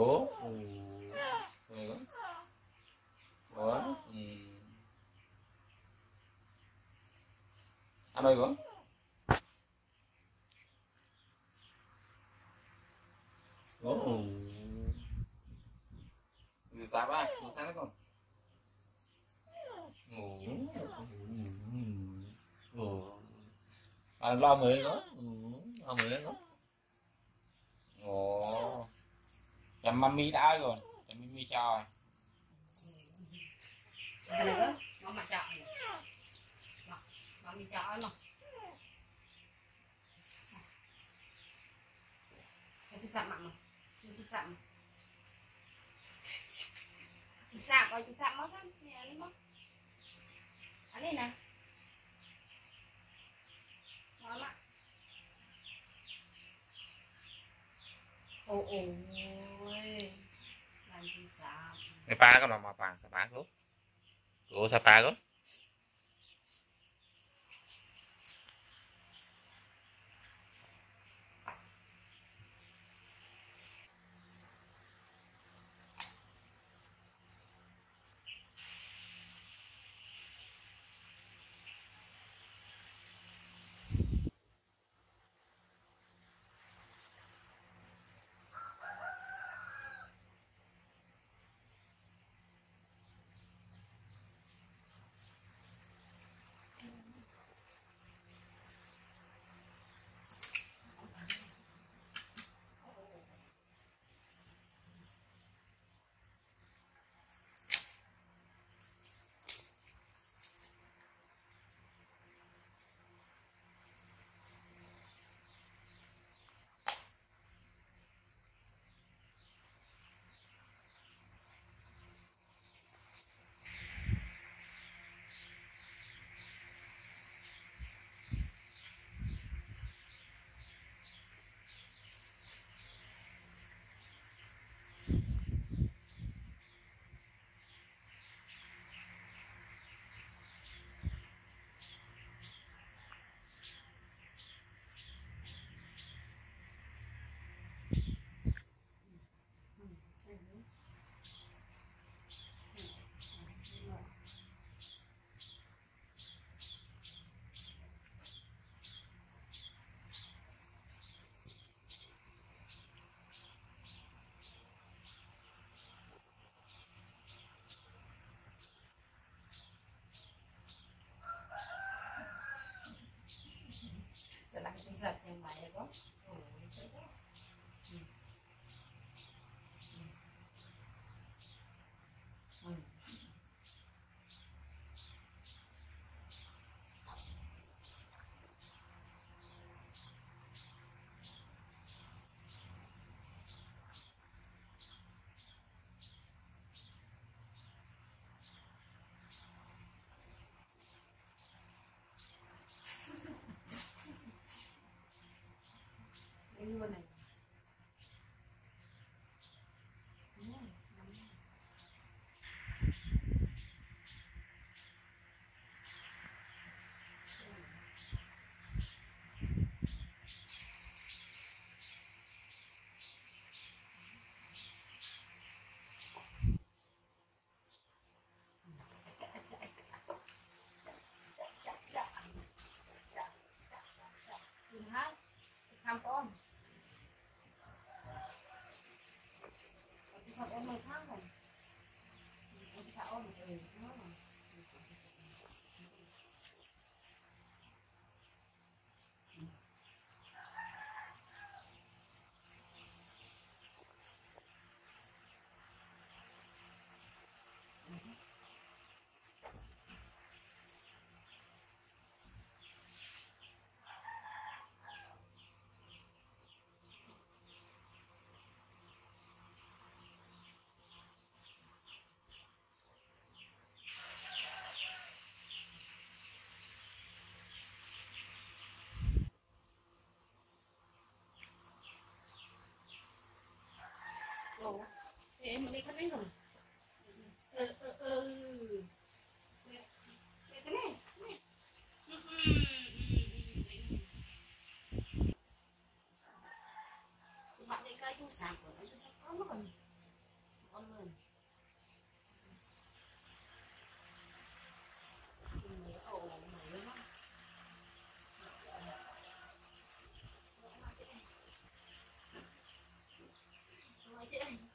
Ủa? Ủa? Anh ơi con. Ủa? Sao ba? Sao nó con? Ủa? Anh lo mười đó. Lo mười đó. Ồ. Chăm mami đã rồi. Chăm mami cho. Cái này đó, nó mặt chọn này. Nó mình chọn mà. Cái tôi sạm mặn mà. Tôi sạm. Tôi sạm rồi, tôi sạm mất á. Nè, đi mất. Anh đây nè. Đó mà. Ôi. Làm tôi sạm. Mày pa con nào mà pa luôn. Ủa sao pa con? Giật em mày đó. Luôn này. Đừng hát. Thăm con. Cái sao ôm mày khác rồi. Cái sao ôm mày nó rồi. Ồ, em mà đi khăn đánh rồi. Cái này. Bạn đi cây chú sạp rồi, chú sạp có nó còn ôn mình mấy ổ mấy lắm nói chuyện